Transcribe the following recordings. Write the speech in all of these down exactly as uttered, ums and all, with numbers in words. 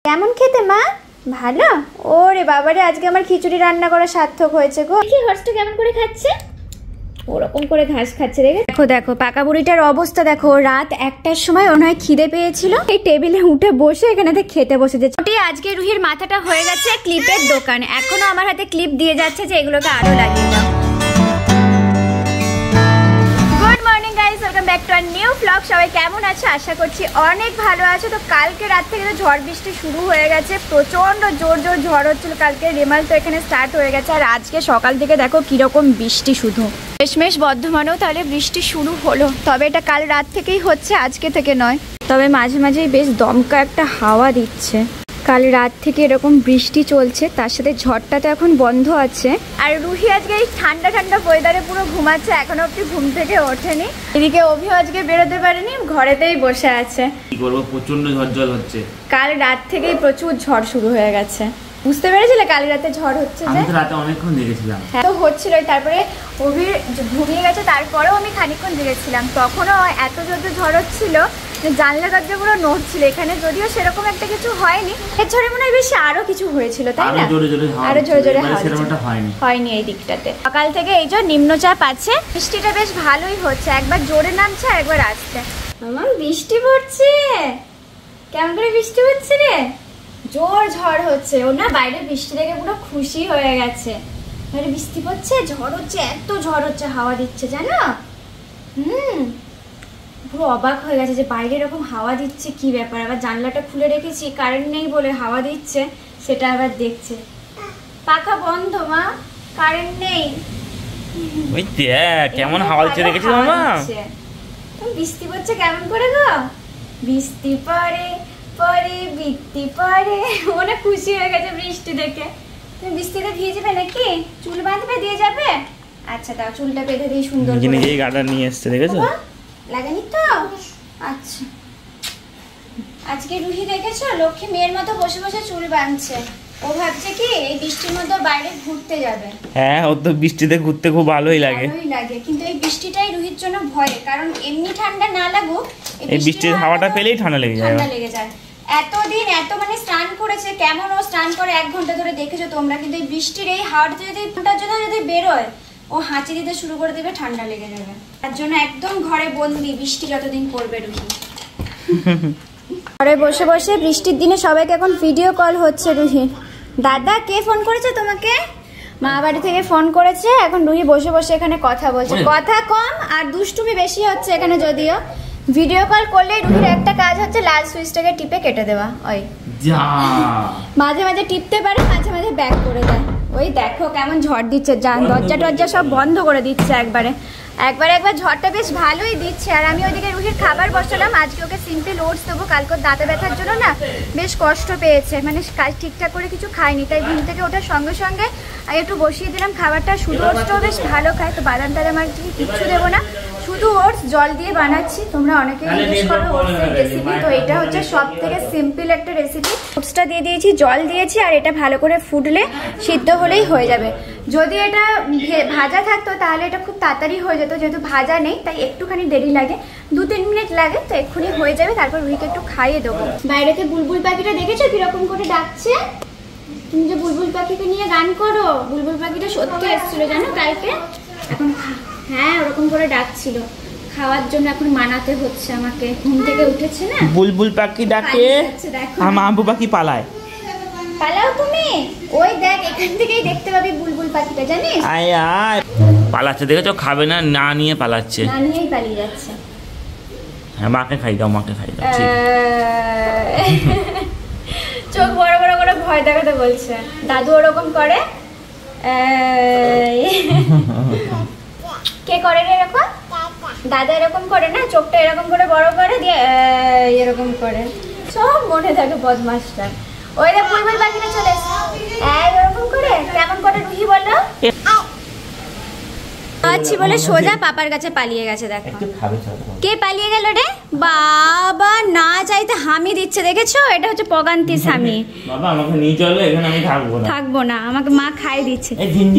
কেমন খেতে মা? ভালো। ওরে বাবারে, আজকে আমার খিচুড়ি রান্না করা সার্থক হয়েছে গো। কি হর্ষটা কেমন করে খাচ্ছে? ওরকম করে ঘাস খাচ্ছে। দেখে দেখো দেখো পাকা বুড়িটার অবস্থা দেখো। রাত একটার সময় ওর হয় খিদে পেয়েছিল, এই টেবিলে উঠে বসে এখানেতে খেতে বসেছে। ওটি আজকে রুহির মাথাটা হয়ে গেছে ক্লিপের দোকান। এখনো আমার হাতে ক্লিপ দিয়ে যাচ্ছে যে এগুলোকে আরো লাগিয়ে দাও। Good morning guys, welcome back to our new blog. সবাই কেমন আছো? আশা করছি অনেক ভালো আছো। তো কালকে রাত থেকে তো ঝড় বৃষ্টি শুরু হয়ে গেছে, প্রচন্ড জোর জোর ঝড় হচ্ছিল কালকে। রেমাল তো এখানে স্টার্ট হয়ে গেছে, আর আজকে সকাল থেকে দেখো কিরকম বৃষ্টি। শুধু শেষমেশ বর্ধমানেও তাহলে বৃষ্টি শুরু হলো, তবে এটা কাল রাত থেকেই হচ্ছে, আজকে থেকে নয়। তবে মাঝে মাঝেই বেশ দমকা একটা হাওয়া দিচ্ছে। কাল রাত থেকে এরকম বৃষ্টি চলছে, তার সাথে ঝড়টা তো এখন বন্ধ আছে। আর রুহি আজকে এই ঠান্ডা ঠান্ডা ওয়েদারে পুরো ঘুমাচ্ছে, এখনো অব্দি ঘুম থেকে ওঠেনি। এদিকে অভিও আজকে বেরোতে পারেনি, ঘরেতেই বসে আছে। কি করবো, প্রচন্ড ঝড় জল হচ্ছে। কাল রাত থেকেই প্রচুর ঝড় শুরু হয়ে গেছে। বুঝতে পেরেছিলে কাল রাতে ঝড় হচ্ছে? আমি তো রাতে অনেকক্ষণ দেখেছিলাম। হ্যাঁ তো হচ্ছিল, তারপরে অভির ঘুমিয়ে গেছে, তারপরেও আমি খানিকক্ষণ দেখেছিলাম। তখনও এত জোর ঝড় হচ্ছিল, জানলা দরজাগুলো নড়ছিল। এখানে যদিও সেরকম একটা কিছু হয়নি, এর ঝড়ে মনে হয় বেশি আরো কিছু হয়েছিল, তাই না? আরো জোরে জোরে হয়নি এই দিকটাতে। সকাল থেকে এই যে নিম্নচাপ আছে, বৃষ্টিটা বেশ ভালোই হচ্ছে, একবার জোরে নামছে আর একবার আসছে। আমার বৃষ্টি পড়ছে, কেমন করে বৃষ্টি হচ্ছে রে? জোর ঝড় হচ্ছে। ও না বাইরে বৃষ্টি দেখে পুরো খুশি হয়ে গেছে। বাইরে বৃষ্টি পড়ছে, ঝড় হচ্ছে, এত ঝড় হচ্ছে, হাওয়া দিচ্ছে জানো। হুম পুরো অবাক হয়ে গেছে যে বাইরে এরকম হাওয়া দিচ্ছে, কি ব্যাপার। আবার জানলাটা খুলে রেখেছি, কারেন্ট নেই বলে হাওয়া দিচ্ছে, সেটা আবার দেখছে। পাখা বন্ধ মা, কারেন্ট নেই। ওই দেখ কেমন হাওয়া দিচ্ছে, দেখেছিস মামা? বৃষ্টি পড়ছে কেমন করে গো? বৃষ্টি পড়ে পরে বৃষ্টি পড়ে। মনে খুশি হয়ে গেছে বৃষ্টি দেখে। তুমি বৃষ্টিতে ভিজবে নাকি? চুল বাঁধবে দিয়ে যাবে? আচ্ছা দাও, চুলটা বেঁধে দিয়ে সুন্দর করে। নিজে নিজেই গার্ডার নিয়ে এসেছে, দেখেছো? লাগেনি তো? আচ্ছা। আজকে রুহি দেখেছো লক্ষ্মী মেয়ের মতো বসে বসে চুল বাঁধছে। ও ভাবছে কি এই বৃষ্টির মধ্যে বাইরে ঘুরতে যাবে। হ্যাঁ, ও তো বৃষ্টিতে ঘুরতে খুব ভালোই লাগে। ভালোই লাগে, কিন্তু এই বৃষ্টিটাই রুহির জন্য ভয়, কারণ এমনি ঠান্ডা না লাগুক, এই বৃষ্টির হাওয়াটা পেলেই ঠান্ডা লেগে যায়। ঠান্ডা লেগে যায়। এতদিন এত মানে স্নান করেছে, কেমন ও স্নান করে এক ঘন্টা ধরে দেখেছো তোমরা, কিন্তু এই বৃষ্টির এই হাওয়াটা যদি ঘন্টার জন্য যদি বেরোয়, ও হাঁচি দিতে শুরু করে দেবে, ঠান্ডা লেগে যাবে। তার জন্য একদম ঘরে বন্দি, বৃষ্টি যতদিন পড়বে রুহি। ঘরে বসে বসে বৃষ্টির দিনে সবাইকে এখন ভিডিও কল হচ্ছে রুহি। দাদা কে ফোন করেছে তোমাকে? মা বাড়ি থেকে ফোন করেছে, এখন রুহি বসে বসে এখানে কথা বলছে। কথা কম আর দুষ্টুমি বেশি হচ্ছে এখানে। যদিও ভিডিও কল করলে রুহির একটা কাজ হচ্ছে লাল সুইচটাকে টিপে কেটে দেওয়া। ওই মাঝে মাঝে টিপতে পারে, মাঝে মাঝে ব্যাক করে দেয়। ওই দেখো কেমন ঝড় দিচ্ছে, দরজা টরজা সব বন্ধ করে দিচ্ছে একবারে। একবার একবার ঝড়টা বেশ ভালোই দিচ্ছে। আর আমি ওইদিকে রুহির খাবার বসালাম। আজকে ওকে সিম্পল ওটস দেবো, কালকে দাঁতে ব্যথার জন্য না বেশ কষ্ট পেয়েছে, মানে কাজ ঠিকঠাক করে কিছু খায়নি, তাই ঘুম থেকে ওঠার সঙ্গে সঙ্গে একটু বসিয়ে দিলাম খাবারটা। শুধু ওটসটাও বেশ ভালো খায়, তো বাদাম টাদাম আর কিচ্ছু দেবো না, শুধু ওটস জল দিয়ে বানাচ্ছি। তোমরা অনেকেই জিজ্ঞেস করো ওটসের রেসিপি, তো এটা হচ্ছে সব থেকে সিম্পল একটা রেসিপি। ওটসটা দিয়ে দিয়েছি, জল দিয়েছি, আর এটা ভালো করে ফুটলে সিদ্ধ হলেই হয়ে যাবে। যদি এটা ভাজা থাকতো তাহলে এটা খুব তাড়াতাড়ি হয়ে যেত, যেহেতু ভাজা নেই তাই একটুখানি দেরি লাগে, দু তিন মিনিট লাগে, তো এক্ষুনি হয়ে যাবে। তারপর রুহিকে একটু খাইয়ে দেবো। বাইরেতে বুলবুল পাখিটা দেখেছো কিরকম করে ডাকছে? তুমি যে বুলবুল পাখিকে নিয়ে গান করো, বুলবুল পাখিটা সত্যি এসেছিল জানো কালকে। এখন হ্যাঁ ওরকম করে ডাকছিল, খাওয়ার জন্য এখন মানাতে হচ্ছে আমাকে। ঘুম থেকে উঠেছে না, বুলবুল পাখি ডাকে, আর মাম্পু পাখি পালায়। পালাও তুমি? ওই দেখ এখান থেকেই দেখতে পাবি বুলবুল পাখিটা, জানিস? আয় আয় পালাচ্ছে, দেখেছো? খাবে না, না নিয়ে পালাচ্ছে, না নিয়েই পালিয়ে যাচ্ছে। হ্যাঁ মাকে খাই দাও, মাকে খাই দাও। চোখ বড় বড় করে ভয় দেখাতে বলছে। দাদু ওরকম করে? কে করে রে এরকম? দাদা এরকম করে না, চোখটা এরকম করে বড় করে দিয়ে এরকম করে, সব মনে থাকে বদমাসটা। ওই রে বুলবুল পাখিটা চলে এসে এরকম করে। কেমন করে রুহি বলো? আচ্ছা বলে সোজা পাপার কাছে পালিয়ে গেছে। দেখো কে পালিয়ে গেল রে বাবা, না চাইতে হামি দিচ্ছে, দেখেছো? এটা হচ্ছে পগান্তি স্বামী। বাবা আমাকে নিয়ে চলো, এখানে আমি থাকবো না। থাকবো না, আমাকে মা খাই দিচ্ছে।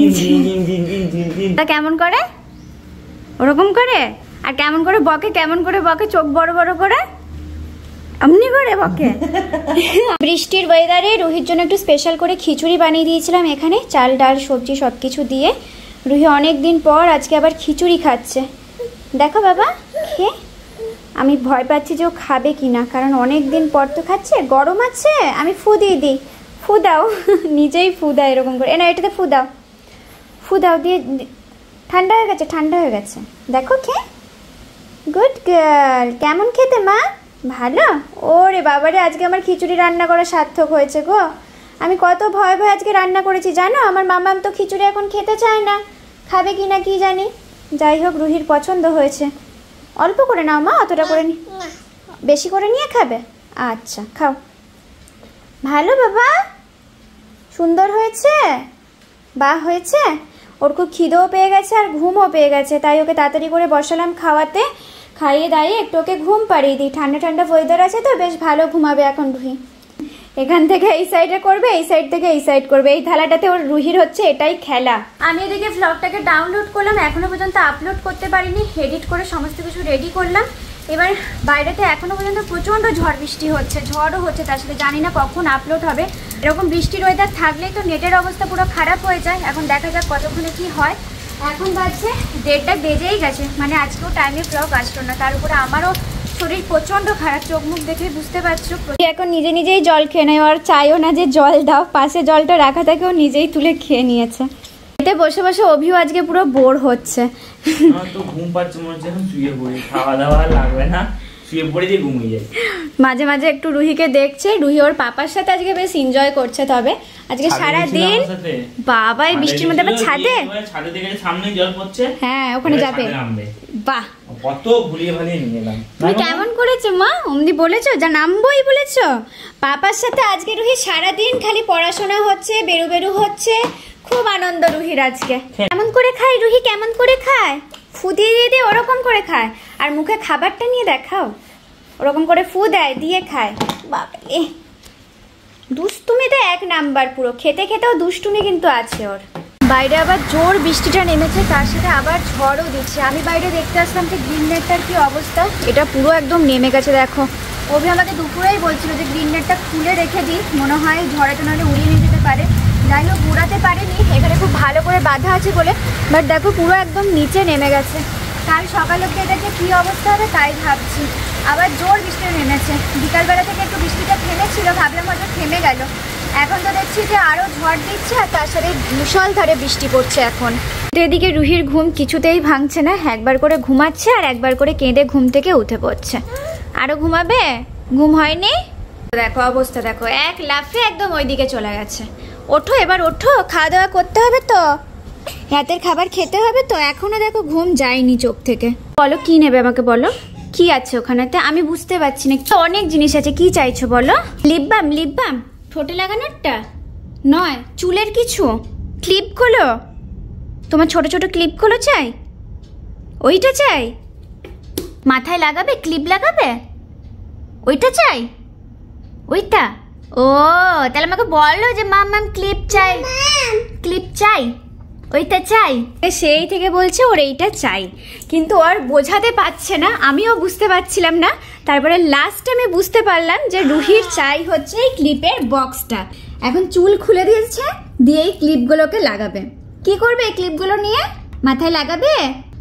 তা কেমন করে? ওরকম করে। আর কেমন করে বকে, কেমন করে বকে? চোখ বড় বড় করে। আমনি করে বকে। বৃষ্টির ওয়েদারে রুহির জন্য একটু স্পেশাল করে খিচুড়ি বানিয়ে দিয়েছিলাম এখানে, চাল ডাল সবজি সব কিছু দিয়ে। রুহি অনেক দিন পর আজকে আবার খিচুড়ি খাচ্ছে। দেখো বাবা খেয়ে, আমি ভয় পাচ্ছি যে ও খাবে কি না, কারণ অনেক দিন পর তো খাচ্ছে। গরম আছে, আমি ফু দিয়ে দিই। ফু দাও, নিজেই ফু দাও এরকম করে। এ না, এটাতে ফু দাও, ফু দাও দিয়ে। ঠান্ডা হয়ে গেছে, ঠান্ডা হয়ে গেছে। দেখো খেয়ে, গুড গার্ল। কেমন খেতে মা? ভালো। ওরে বাবারে, আজকে আমার খিচুড়ি রান্না করা সার্থক হয়েছে গো। আমি কত ভয় ভয় আজকে রান্না করেছি জানো। আমার মামাম তো খিচুড়ি এখন খেতে চায় না, খাবে কি না কি জানি। যাই হোক, রুহির পছন্দ হয়েছে। অল্প করে নাও মা, অতটা করে নি, বেশি করে নিয়ে খাবে? আচ্ছা খাও। ভালো বাবা, সুন্দর হয়েছে, বাহ হয়েছে। ওর খুব খিদেও পেয়ে গেছে আর ঘুমও পেয়ে গেছে, তাই ওকে তাড়াতাড়ি করে বসালাম খাওয়াতে। খাইয়ে দাইয়ে একটু ওকে ঘুম পাড়িয়ে দিই। ঠান্ডা ঠান্ডা ওয়েদার আছে তো, বেশ ভালো ঘুমাবে এখন রুহি। এখান থেকে এই সাইডে করবে, এই সাইড থেকে এই সাইড করবে। এই থালাটাতে ওর রুহির হচ্ছে এটাই খেলা। আমি এদিকে ভ্লগটাকে ডাউনলোড করলাম, এখনো পর্যন্ত আপলোড করতে পারিনি। এডিট করে সমস্ত কিছু রেডি করলাম। এবার বাইরেতে এখনো পর্যন্ত প্রচণ্ড ঝড় বৃষ্টি হচ্ছে, ঝড়ও হচ্ছে, তার সাথে জানি না কখন আপলোড হবে। এরকম বৃষ্টির ওয়েদার থাকলেই তো নেটের অবস্থা পুরো খারাপ হয়ে যায়। এখন দেখা যাক কতক্ষণে কি হয়। এখন বাজছে দেড়টা বেজেই গেছে, মানে আজকেও টাইমে ব্লগ আসলো না। তার উপরে আমারও শরীর প্রচণ্ড খারাপ, চোখ মুখ দেখে বুঝতে পারছো। এখন নিজে নিজেই জল খেয়ে নেয়, আর চাইও না যে জল দাও, পাশে জলটা রাখা থাকে ও নিজেই তুলে খেয়ে নিয়েছে। এতে বসে বসে অভিও আজকে পুরো বোর হচ্ছে। তো ঘুম পাচ্ছে মনে হচ্ছে, এখন শুয়ে পড়ি, খাওয়া দাওয়া লাগবে না, শুয়ে পড়ে দিয়ে ঘুমিয়ে যাই। মাঝে মাঝে একটু রুহিকে দেখছে, রুহি ওর পাপার সাথে আজকে বেশ এনজয় করছে। তবে আজকে সারা দিন বাবা এই বৃষ্টির মধ্যে আবার ছাদে ছাদে দেখে সামনেই জল পড়ছে, হ্যাঁ ওখানে যাবে। বাহ, কত ভুলিয়ে ভালিয়ে নিয়ে এলাম। তুমি কেমন করেছো মা? অমনি বলেছো যা নামবোই বলেছো। পাপার সাথে আজকে রুহি সারাদিন খালি পড়াশোনা হচ্ছে, বেরু বেরু হচ্ছে, খুব আনন্দ রুহির আজকে। কেমন করে খায় রুহি, কেমন করে খায়? ফু দিয়ে দিয়ে দিয়ে ওরকম করে খায়। আর মুখে খাবারটা নিয়ে দেখাও, ওরকম করে ফু দেয় দিয়ে খায়। বাবারে, দুষ্টুমি তো এক নাম্বার, পুরো খেতে খেতেও দুষ্টুমি কিন্তু আছে ওর। বাইরে আবার জোর বৃষ্টিটা নেমেছে, তার সাথে আবার ঝড়ও দিচ্ছে। আমি বাইরে দেখতে আসলাম যে গ্রিন নেটটার কি অবস্থা। এটা পুরো একদম নেমে গেছে দেখো। অভি আমাকে দুপুরেই বলছিল যে গ্রিন নেটটা খুলে রেখে দিই, মনে হয় ঝড়েতে নাহলে উড়িয়ে নিয়ে যেতে পারে। যাই হোক, উড়াতে পারেনি, এখানে খুব ভালো করে বাঁধা আছে বলে। বাট দেখো পুরো একদম নিচে নেমে গেছে। কাল সকাল অবধি এটা যে কী অবস্থা হবে তাই ভাবছি। আবার জোর বৃষ্টি নেমেছে। বিকালবেলা থেকে একটু বৃষ্টিটা থেমেছিল, ভাবলাম হয়তো থেমে গেল। এখন তো দেখছি যে আরও ঝড় দিচ্ছে, আর তার সাথে মুষলধারে বৃষ্টি পড়ছে এখন। তো এদিকে রুহির ঘুম কিছুতেই ভাঙছে না, একবার করে ঘুমাচ্ছে আর একবার করে কেঁদে ঘুম থেকে উঠে পড়ছে। আরও ঘুমাবে? ঘুম হয়নি? দেখো অবস্থা দেখো, এক লাফে একদম ওইদিকে চলে গেছে। ওঠো এবার, ওঠো, খাওয়া দাওয়া করতে হবে তো, রাতের খাবার খেতে হবে তো। এখনো দেখো ঘুম যায়নি চোখ থেকে। বলো কি নেবে আমাকে, বলো কি আছে ওখানেতে, আমি বুঝতে পারছি না। অনেক জিনিস আছে, কি চাইছো বলো? লিপ বাম, লিপ বাম ঠোঁটে লাগানোরটা নয়, চুলের কিছু ক্লিপগুলো, তোমার ছোট ছোট ক্লিপগুলো চাই, ওইটা চাই। মাথায় লাগাবে, ক্লিপ লাগাবে, ওইটা চাই, ওইটা। ও তাহলে আমাকে বলো যে মাম মাম ক্লিপ চাই, ক্লিপ চাই, ওইটা চাই। সেই থেকে বলছে ওর এইটা চাই, কিন্তু ওর বোঝাতে পারছে না, আমিও বুঝতে পারছিলাম না। তারপরে লাস্ট আমি বুঝতে পারলাম যে রুহির চাই হচ্ছে এই ক্লিপের বক্সটা। এখন চুল খুলে দিয়েছে, দিয়ে এই ক্লিপগুলোকে লাগাবে। কি করবে এই ক্লিপগুলো নিয়ে? মাথায় লাগাবে,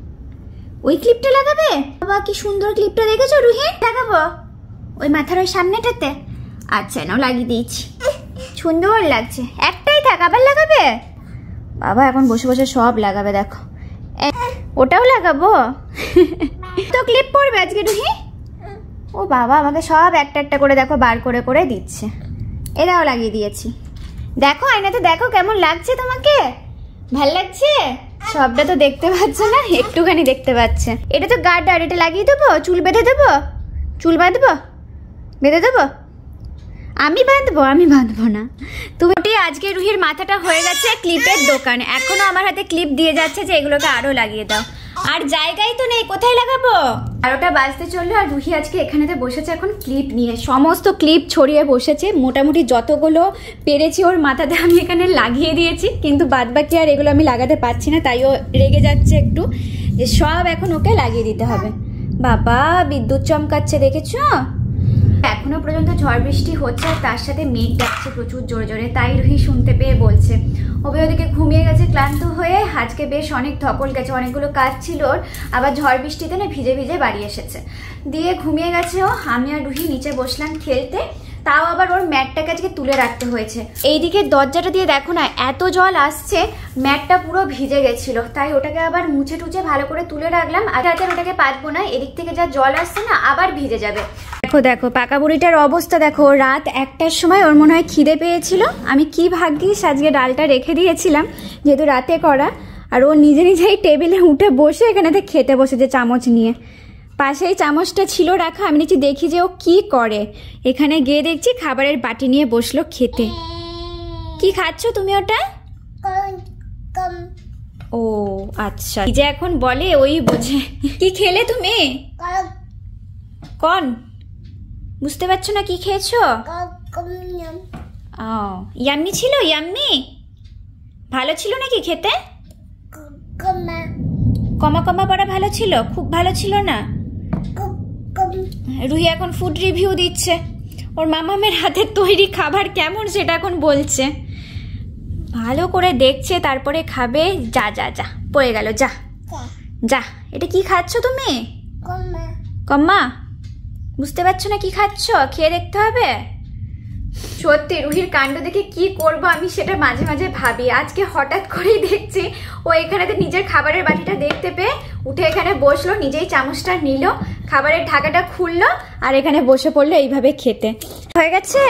ওই ক্লিপটা লাগাবে। বাবা কি সুন্দর ক্লিপটা দেখেছো রুহি? লাগাবো ওই মাথার ওই সামনেটাতে। আচ্ছা নাও লাগিয়ে দিয়েছি, সুন্দর লাগছে। একটাই থাক, আবার লাগাবে? বাবা এখন বসে বসে সব লাগাবে দেখো। ওটাও লাগাবো তো ক্লিপ পড়বে আজকে রুহি। ও বাবা আমাকে সব একটা একটা করে দেখো বার করে করে দিচ্ছে। এরাও লাগিয়ে দিয়েছি, দেখো আয়নাতে দেখো কেমন লাগছে তোমাকে, ভাল লাগছে? সবটা তো দেখতে পাচ্ছ না, একটুখানি দেখতে পাচ্ছে। এটা তো গার্ডার, এটা লাগিয়ে দেবো, চুল বেঁধে দেবো, চুল বাঁধবো, বেঁধে দেবো। আমি বাঁধবো, আমি বাঁধবো না, তুমি। আজকে রুহির মাথাটা হয়ে গেছে ক্লিপের দোকান, এখনো আমার হাতে ক্লিপ দিয়ে যাচ্ছে যে এগুলোকে আরো লাগিয়ে দাও। আর জায়গায় তো নেই, কোথায় লাগাবো? বারোটা বাজতে চললো আর রুহি আজকে এখানেতে বসেছে এখন ক্লিপ নিয়ে, সমস্ত ক্লিপ ছড়িয়ে বসেছে। মোটামুটি যতগুলো পেরেছি ওর মাথাতে আমি এখানে লাগিয়ে দিয়েছি, কিন্তু বাদ বাকি আর এগুলো আমি লাগাতে পারছি না, তাই ও রেগে যাচ্ছে একটু যে সব এখন ওকে লাগিয়ে দিতে হবে। বাবা বিদ্যুৎ চমকাচ্ছে দেখেছো? এখনো পর্যন্ত ঝড় বৃষ্টি হচ্ছে আর তার সাথে মেঘ ডাকছে প্রচুর জোরে জোরে, তাই রুহি শুনতে পেয়ে বলছে। ওবে ওদিকে ঘুমিয়ে গেছে ক্লান্ত হয়ে, আজকে বেশ অনেক ধকল গেছে, অনেকগুলো কাজ ছিল ওর, আবার ঝড় বৃষ্টিতে না ভিজে ভিজে বাড়ি এসেছে, দিয়ে ঘুমিয়ে গেছে ও। আমি আর রুহি নিচে বসলাম খেলতে, তাও আবার ওর ম্যাটটাকে আজকে তুলে রাখতে হয়েছে। এইদিকে দরজাটা দিয়ে দেখো না এত জল আসছে, ম্যাটটা পুরো ভিজে গেছিল, তাই ওটাকে আবার মুছে টুছে ভালো করে তুলে রাখলাম। আর রাতে ওটাকে পাতবো না, এদিক থেকে যা জল আসছে না আবার ভিজে যাবে। দেখো দেখো পাকা বুড়িটার অবস্থা দেখো, রাত একটার সময় ওর মনে হয় খিদে পেয়েছিল, আমি কি ভাগ্যিস আজকে ডালটা রেখে দিয়েছিলাম যেহেতু রাতে করা, আর ও নিজে নিজেই টেবিলে উঠে বসে এখানেতে খেতে বসেছে চামচ নিয়ে। পাশেই চামচটা ছিল রাখা, আমি নিচে দেখি যে ও কি করে, এখানে গিয়ে দেখছি খাবারের বাটি নিয়ে বসলো খেতে। কি খাচ্ছ তুমি ওটা? ও আচ্ছা, যে এখন বলে ওই বোঝে। কি খেলে তুমি? কন বুঝতে পারছো না কি খেয়েছো? ও ইয়াম্মি ছিল, ইয়াম্মি ভালো ছিল নাকি খেতে? কমা কমা পড়া ভালো ছিল, খুব ভালো ছিল না? রুহি এখন ফুড রিভিউ দিচ্ছে, ওর মামামের হাতের তৈরি খাবার কেমন সেটা এখন বলছে, ভালো করে দেখছে তারপরে খাবে। যা যা যা পড়ে গেল, যা যা। এটা কি খাচ্ছ তুমি? কম্মা বুঝতে পারছো না কি খাচ্ছ? খেয়ে দেখতে হবে। সত্যি রুহির কাণ্ড দেখে কি করব আমি সেটা মাঝে মাঝে ভাবি। আজকে হঠাৎ করেই দেখছি ও এখানেতে নিজের খাবারের বাটিটা দেখতে পেয়ে উঠে এখানে বসলো, নিজেই চামচটা নিল, খাবারের ঢাকাটা খুললো আর এখানে বসে পড়লো এইভাবে খেতে। হয়ে গেছে?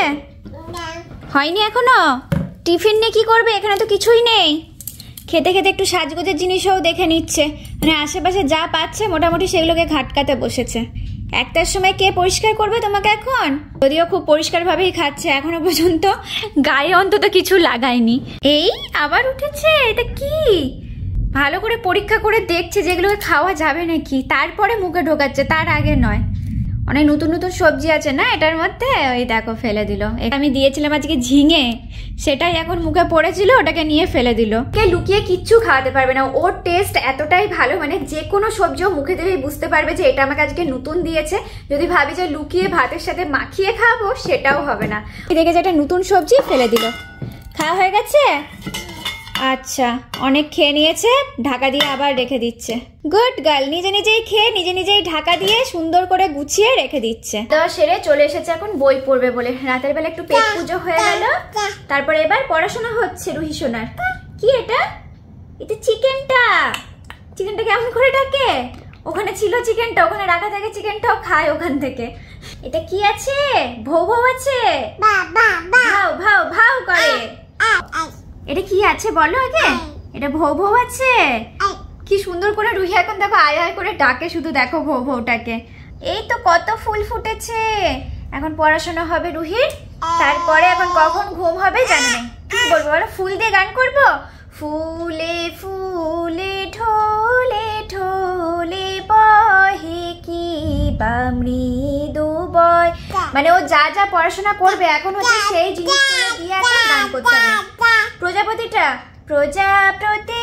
হয়নি এখনো? টিফিন নিয়ে কি করবে? এখানে তো কিছুই নেই। খেতে খেতে একটু সাজগোজের জিনিসও দেখে নিচ্ছে, মানে আশেপাশে যা পাচ্ছে মোটামুটি সেগুলোকে ঘাটকাতে বসেছে। একটার সময় কে পরিষ্কার করবে তোমাকে এখন? যদিও খুব পরিষ্কার ভাবেই খাচ্ছে, এখনো পর্যন্ত গায়ে অন্তত কিছু লাগায়নি। এই আবার উঠেছে, এটা কি? ভালো করে পরীক্ষা করে দেখছে যেগুলোকে খাওয়া যাবে নাকি, তারপরে মুখে ঢোকাচ্ছে, তার আগে নয়। অনেক নতুন নতুন সবজি আছে না এটার মধ্যে, ওই দেখো ফেলে দিল। এটা আমি দিয়েছিলাম আজকে ঝিঙে, সেটাই এখন মুখে পড়েছিল, ওটাকে নিয়ে ফেলে দিল। কে লুকিয়ে কিচ্ছু খাওয়াতে পারবে না, ওর টেস্ট এতটাই ভালো, মানে যে কোনো সবজিও মুখে দিলেই বুঝতে পারবে যে এটা আমাকে আজকে নতুন দিয়েছে। যদি ভাবি যে লুকিয়ে ভাতের সাথে মাখিয়ে খাবো সেটাও হবে না। দেখেছে এটা নতুন সবজি, ফেলে দিল। খাওয়া হয়ে গেছে? আচ্ছা, অনেক খেয়ে নিয়েছে, ঢাকা দিয়ে আবার রেখে দিচ্ছে। গুড গার্ল, নিজে নিজেই খেয়ে নিজে নিজেই ঢাকা দিয়ে সুন্দর করে গুছিয়ে রেখে দিচ্ছে। তো সেরে চলে এসেছে এখন বই পড়বে বলে। রাতের বেলা একটু পেট পুজো হয়ে গেল, তারপরে এবার পড়াশোনা হচ্ছে রুহি সোনার। কি এটা? এটা চিকেনটা। চিকেনটা কেমন করে ডাকে? ওখানে ছিল চিকেনটা, ওখানে রাখা থাকে, চিকেনটাও খায় ওখান থেকে। এটা কি আছে? ভৌ ভৌ আছে, ভাও ভাও ভাও করে। এটা কি আছে বলো আগে? এটা ভৌ ভৌ আছে। কি সুন্দর করে রুহি এখন দেখো আয় আয় করে ডাকে, শুধু দেখো ভৌ ভৌটাকে। এই তো কত ফুল ফুটেছে, এখন পড়াশোনা হবে রুহির, তারপরে এখন কখন ঘুম হবে জানি না। কি বলবো বলো? ফুল দিয়ে গান করবো? ফুলে ফুলে ঢোলে ঢোলে বহে কি বা মৃদু বয়, মানে ও যা যা পড়াশোনা করবে এখন হচ্ছে সেই জিনিসগুলো দিয়ে এখন গান করতে হবে। প্রজাপতিটা, প্রজাপতি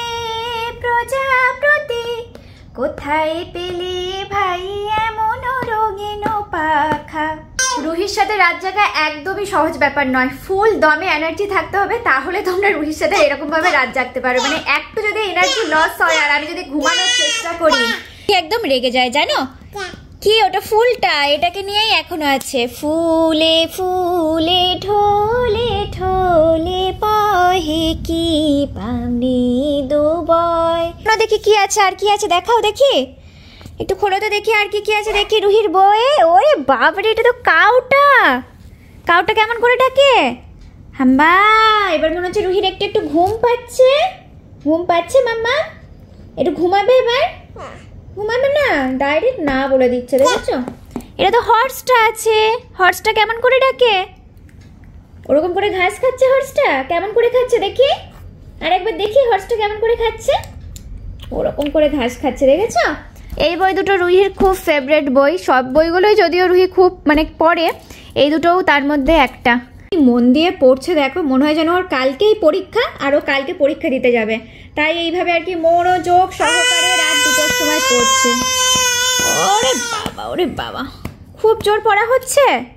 প্রজাপতি কোথায় পেলে ভাই এমন রঙিন পাখা। রুহির সাথে রাত জাগা একদমই সহজ ব্যাপার নয়, ফুল দমে এনার্জি থাকতে হবে, তাহলে তোমরা রুহির সাথে এরকম ভাবে রাত জাগতে পারো। মানে একটু যদি এনার্জি লস হয় আর আমি যদি ঘুমানোর চেষ্টা করি একদম রেগে যায় জানো। কি ওটা? ফুলটা, এটাকে নিয়েই এখনো আছে। ফুলে ফুলে ঢোলে ঢোলে বহে কি পামনি দুবয়। দেখি কি আছে, আর কি আছে দেখাও দেখি, একটু খোলো তো দেখি আর কি কি আছে দেখি রুহির বইয়ে। ওরে বাবারে, এটা তো কাউটা। কাউটা কেমন করে ডাকে? হাম্বা, এবার মনে হচ্ছে রুহির একটু একটু ঘুম পাচ্ছে। ঘুম পাচ্ছে মাম্মা? একটু ঘুমাবে এবার? ঘুমাবে না, ডাইরেক্ট না বলে দিচ্ছে, দেখেছো? এটা তো হর্সটা আছে, হর্সটা কেমন করে ডাকে? ওরকম করে ঘাস খাচ্ছে হর্সটা, কেমন করে খাচ্ছে দেখি, আর একবার দেখি হর্সটা কেমন করে খাচ্ছে। ওরকম করে ঘাস খাচ্ছে, দেখেছো? এই বই দুটো রুহির খুব ফেভারিট বই, সব বইগুলোই যদিও রুহি খুব মানে পড়ে, এই দুটোও তার মধ্যে একটা। মন দিয়ে পড়ছে দেখো, মনে হয় যেন ওর কালকেই পরীক্ষা আর ও কালকে পরীক্ষা দিতে যাবে, তাই এইভাবে আর কি মনোযোগ সহকারে রাত দুটোর সময় পড়ছে। ওরে বাবা, ওরে বাবা, খুব জোর পড়া হচ্ছে।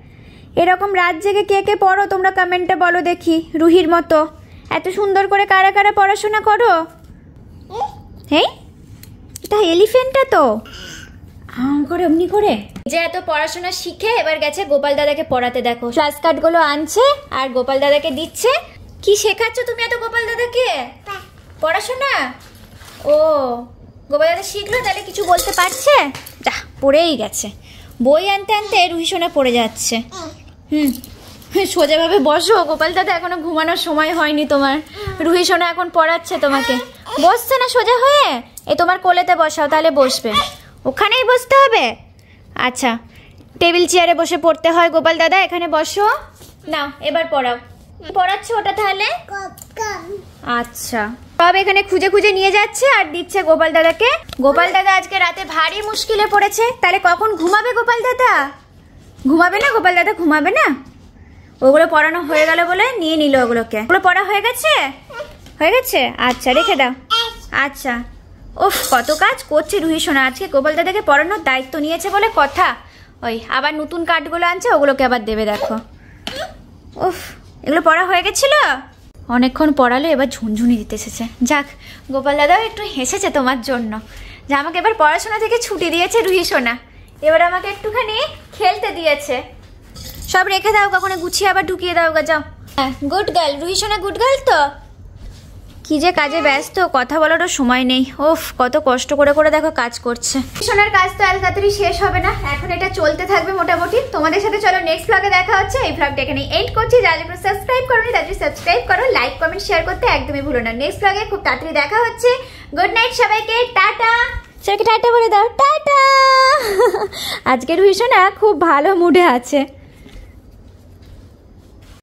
এরকম রাত জেগে কে কে পড়ো তোমরা কমেন্টে বলো দেখি, রুহির মতো এত সুন্দর করে কারা কারা পড়াশোনা করো। হ্যাঁ, এটা এলিফ্যান্টটা তো আম করে এমনি করে যে এত পড়াশোনা শিখে এবার গেছে গোপাল দাদাকে পড়াতে। দেখো ফ্ল্যাশ কার্ডগুলো আনছে আর গোপাল দাদাকে দিচ্ছে। কি শেখাচ্ছ তুমি এত গোপাল দাদাকে? পড়াশোনা। ও গোপাল দাদা শিখলো, তাহলে কিছু বলতে পারছে? যা পড়েই গেছে, বই আনতে আনতে রুহি সোনা পড়ে যাচ্ছে। হুম সোজাভাবে বসো, গোপাল দাদা এখনো ঘুমানোর সময় হয়নি তোমার। রুহি সোনা এখন পড়াচ্ছে তোমাকে। বসছে না সোজা হয়ে, এ তোমার কোলেতে বসাও তাহলে বসবে। ওখানেই বসতে হবে? আচ্ছা, টেবিল চেয়ারে বসে পড়তে হয় গোপাল দাদা, এখানে বসো। নাও এবার পড়াও। পড়াচ্ছে ওটা তাহলে? আচ্ছা, সব এখানে খুঁজে খুঁজে নিয়ে যাচ্ছে আর দিচ্ছে গোপাল দাদাকে। গোপাল দাদা আজকে রাতে ভারী মুশকিলে পড়েছে, তাহলে কখন ঘুমাবে গোপাল দাদা? ঘুমাবে না গোপাল দাদা, ঘুমাবে না। ওগুলো পড়ানো হয়ে গেল বলে নিয়ে নিল ওগুলোকে। ওগুলো পড়া হয়ে গেছে? হয়ে গেছে, আচ্ছা রেখে দাও। আচ্ছা, ওফ কত কাজ করছে রুহি সোনা, আজকে গোপাল দাদাকে পড়ানোর দায়িত্ব নিয়েছে বলে কথা। ওই আবার নতুন কার্ডগুলো আনছে, ওগুলোকে আবার দেবে। দেখো উফ, এগুলো পড়া হয়ে গেছিল, অনেকক্ষণ পড়ালো, এবার ঝুনঝুনি দিতে এসেছে। যাক, গোপাল দাদাও একটু হেসেছে তোমার জন্য, যে আমাকে এবার পড়াশোনা থেকে ছুটি দিয়েছে রুহি সোনা, এবার আমাকে একটুখানি খেলতে দিয়েছে। সব রেখে দাও, কখনো গুছিয়ে আবার ঢুকিয়ে দাও গা, যাও। হ্যাঁ গুড গার্ল, রুহি সোনা গুড গার্ল তো। কি যে কাজে ব্যস্ত, কথা বলারও সময় নেই। ওফ কত কষ্ট করে করে দেখো কাজ করছে। সোনার কাজ তো এত তাড়াতাড়ি শেষ হবে না, এখন এটা চলতে থাকবে মোটামুটি। তোমাদের সাথে চলো নেক্সট ব্লগে দেখা হচ্ছে। এই ব্লগটা এখানে এন্ড করছি। যারা এখন সাবস্ক্রাইব করোনি তাদের সাবস্ক্রাইব করো, লাইক কমেন্ট শেয়ার করতে একদমই ভুলো না। নেক্সট ব্লগে খুব তাড়াতাড়ি দেখা হচ্ছে। গুড নাইট সবাইকে, টাটা। সবাইকে টাটা বলে দাও, টাটা। আজকে রুহি সোনা খুব ভালো মুডে আছে।